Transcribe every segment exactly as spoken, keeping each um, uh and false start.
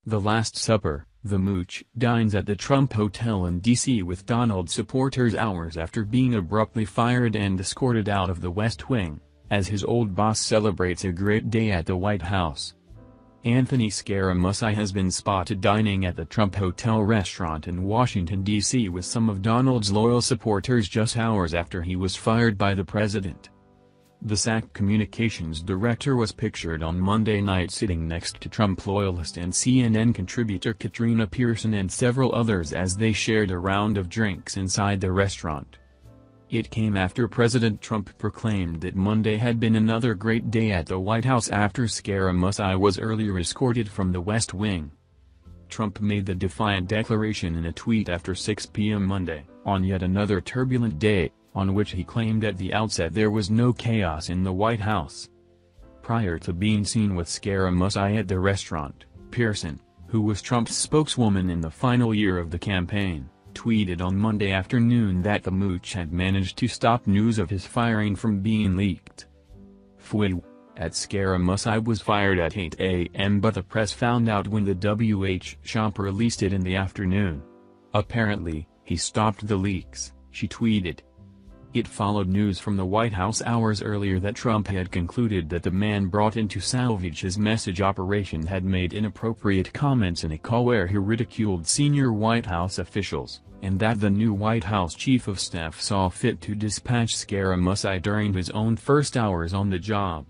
The Last Supper, the Mooch dines at the Trump Hotel in D C with Donald supporters hours after being abruptly fired and escorted out of the West Wing, as his old boss celebrates a great day at the White House. Anthony Scaramucci has been spotted dining at the Trump Hotel restaurant in Washington, D C with some of Donald's loyal supporters just hours after he was fired by the president. The S A C communications director was pictured on Monday night sitting next to Trump loyalist and C N N contributor Katrina Pearson and several others as they shared a round of drinks inside the restaurant. It came after President Trump proclaimed that Monday had been another great day at the White House after Scaramucci was earlier escorted from the West Wing. Trump made the defiant declaration in a tweet after six p m Monday, on yet another turbulent day, on which he claimed at the outset there was no chaos in the White House. Prior to being seen with Scaramucci at the restaurant, Pearson, who was Trump's spokeswoman in the final year of the campaign, tweeted on Monday afternoon that the Mooch had managed to stop news of his firing from being leaked. Fwid. At Scaramucci was fired at eight a m but the press found out when the W H shop released it in the afternoon. Apparently, he stopped the leaks, she tweeted. It followed news from the White House hours earlier that Trump had concluded that the man brought in to salvage his message operation had made inappropriate comments in a call where he ridiculed senior White House officials, and that the new White House chief of staff saw fit to dispatch Scaramucci during his own first hours on the job.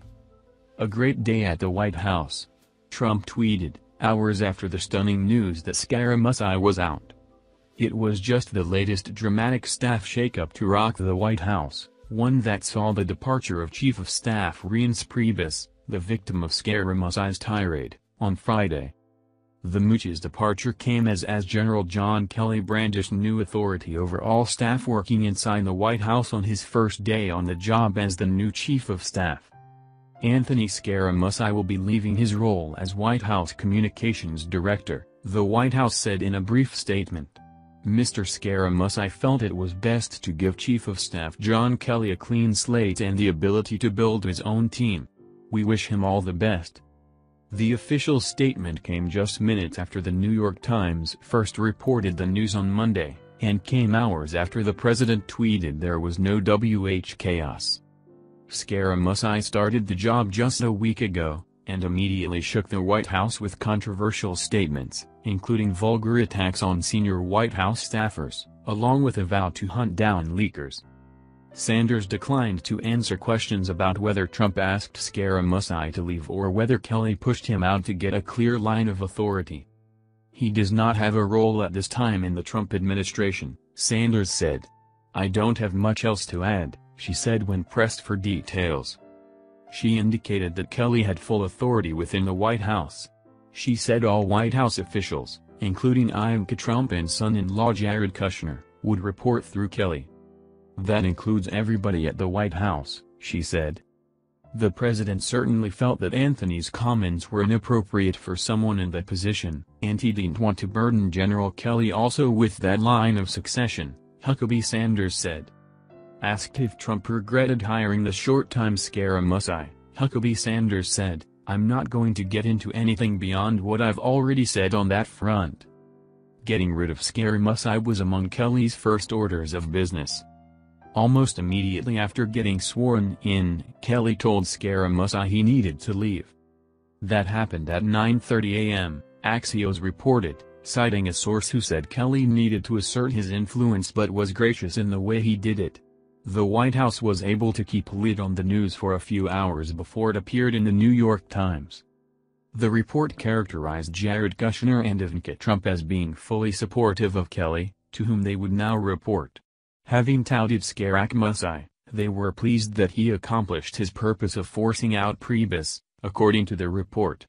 A great day at the White House, Trump tweeted, hours after the stunning news that Scaramucci was out. It was just the latest dramatic staff shakeup to rock the White House, one that saw the departure of Chief of Staff Reince Priebus, the victim of Scaramucci's tirade, on Friday. The Mooch's departure came as as General John Kelly brandished new authority over all staff working inside the White House on his first day on the job as the new Chief of Staff. Anthony Scaramucci will be leaving his role as White House Communications Director, the White House said in a brief statement. Mister Scaramucci felt it was best to give Chief of Staff John Kelly a clean slate and the ability to build his own team. We wish him all the best. The official statement came just minutes after the New York Times first reported the news on Monday, and came hours after the president tweeted there was no W H chaos. Scaramucci started the job just a week ago, and immediately shook the White House with controversial statements, including vulgar attacks on senior White House staffers, along with a vow to hunt down leakers. Sanders declined to answer questions about whether Trump asked Scaramucci to leave or whether Kelly pushed him out to get a clear line of authority. He does not have a role at this time in the Trump administration, Sanders said. I don't have much else to add, she said when pressed for details. She indicated that Kelly had full authority within the White House. She said all White House officials, including Ivanka Trump and son-in-law Jared Kushner, would report through Kelly. That includes everybody at the White House, she said. The president certainly felt that Anthony's comments were inappropriate for someone in that position, and he didn't want to burden General Kelly also with that line of succession, Huckabee Sanders said. Asked if Trump regretted hiring the short-time Scaramucci, Huckabee Sanders said, I'm not going to get into anything beyond what I've already said on that front. Getting rid of Scaramucci was among Kelly's first orders of business. Almost immediately after getting sworn in, Kelly told Scaramucci he needed to leave. That happened at nine thirty a m, Axios reported, citing a source who said Kelly needed to assert his influence but was gracious in the way he did it. The White House was able to keep a lid on the news for a few hours before it appeared in the New York Times. The report characterized Jared Kushner and Ivanka Trump as being fully supportive of Kelly, to whom they would now report. Having touted Scaramucci, they were pleased that he accomplished his purpose of forcing out Priebus, according to the report.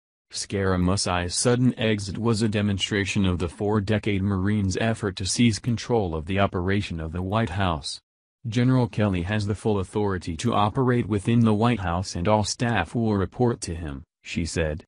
Scaramucci's sudden exit was a demonstration of the four-decade Marines' effort to seize control of the operation of the White House. General Kelly has the full authority to operate within the White House and all staff will report to him, she said.